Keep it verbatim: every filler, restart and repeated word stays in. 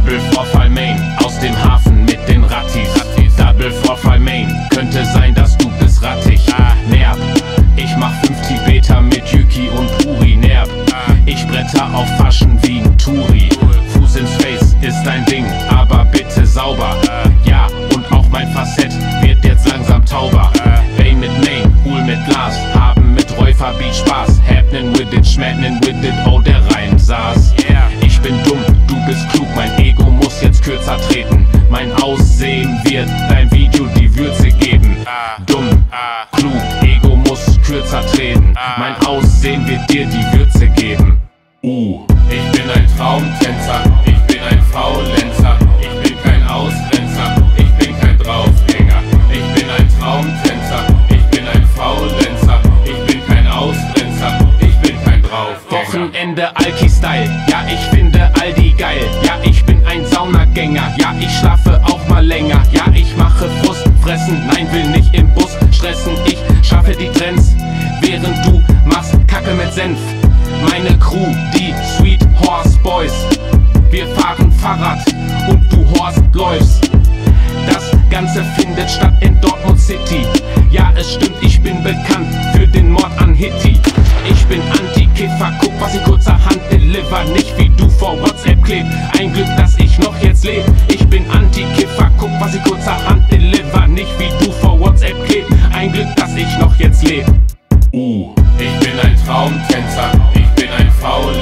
Double Vorfall Main, aus dem Hafen mit den Rattis. Double Vorfall Main, könnte sein, dass du bist rattig. Nerv, ich mach fünf Tibeter mit Yuki und Puri. Nerv, ich bretter auf Faschen wie ein Touri. Fuß ins Face ist dein Ding, aber bitte sauber. Ja, und auch mein Facett wird jetzt langsam tauber. Bane mit Main, Pool mit Glas, haben mit Räufer Beat Spaß. Happening with it, schmattning with it, oh der Reim saß. Ich bin dumm, du bist klug, mein Ego muss jetzt kürzer treten. Mein Aussehen wird dein Video die Würze geben. Dumm, klug, Ego muss kürzer treten. Mein Aussehen wird dir die Würze geben. Uh, ich bin ein Traumtänzer, ich bin ein Faulenzer, ich bin kein Ausgrenzer, ich bin kein Draufgänger. Ich bin ein Traumtänzer, ich bin ein Faulenzer, ich bin kein Ausgrenzer, ich bin kein Draufgänger. Wochenende Alki-Style, ja ich finde Aldi geil. Ja ich bin ein Saunagänger, ja ich schlafe auch mal länger. Ja ich mache Frust fressen, nein will nicht im Bus stressen. Ich schaffe die Trends, während du machst Kacke mit Senf. Meine Crew, die Sweet Horse Boys. Wir fahren Fahrrad und du Horst läufst. Das Ganze findet statt in Dortmund City. Ja es stimmt, ich bin bekannt für den Mord an Hitti. Ich bin Anti-Kiffer, guck was ich kurzerhand deliver. Nicht wie du vor WhatsApp klebt, ein Glück, dass ich noch jetzt leb. Ich bin Anti-Kiffer, guck was ich kurzerhand deliver. Nicht wie du vor WhatsApp klebt, ein Glück, dass ich noch jetzt leb. Uh, ich bin ein Traumtänzer, ich bin ein Faulenzer.